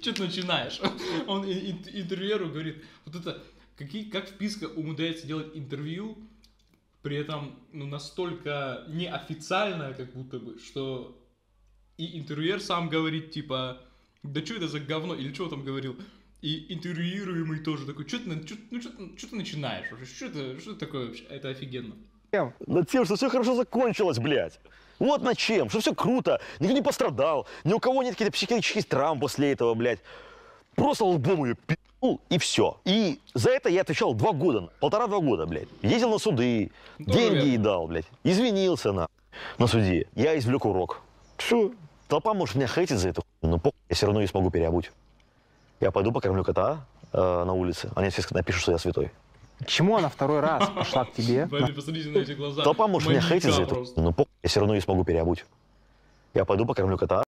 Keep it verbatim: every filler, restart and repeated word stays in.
Что ты начинаешь? Он интервьюеру говорит, вот это, какие, как вписка умудряется делать интервью, при этом ну, настолько неофициальное, как будто бы, что и интервьюер сам говорит, типа, да что это за говно, или что там говорил, и интервьюируемый тоже такой, что ты, чё, ну, чё, чё ты начинаешь вообще, что это, что это такое вообще, это офигенно. Над тем, что все хорошо закончилось, блядь. Вот над чем, что все круто, никто не пострадал, ни у кого нет каких-то психических травм после этого, блядь. Просто лбом ее пи***ул, и все. И за это я отвечал два года, полтора-два года, блядь. Ездил на суды, ну, деньги верно. ей дал, блядь. Извинился на, на суде. Я извлек урок. Все. Толпа может меня хейтить за это, но похуй, я все равно ее смогу переобуть. Я пойду покормлю кота э, на улице, они все напишут, что я святой. К чему она второй раз пошла к тебе? Посмотрите на эти глаза. Толпа может меня хейтить за это, просто. но похуй, я все равно ее смогу переобуть. Я пойду покормлю кота.